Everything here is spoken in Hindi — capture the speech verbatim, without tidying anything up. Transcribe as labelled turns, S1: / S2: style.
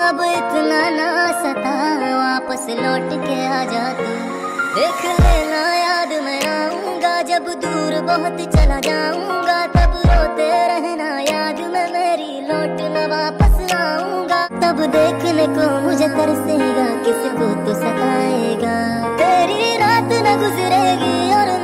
S1: अब इतना ना सता, वापस लौट के आ जा तू। देख लेना याद मैं आऊंगा, जब दूर बहुत चला जाऊंगा, तब रोते रहना याद में मेरी, लौट न वापस आऊंगा। तब देखने को मुझे तरसेगा, किसको तो सताएगा। तेरी रात न गुजरेगी और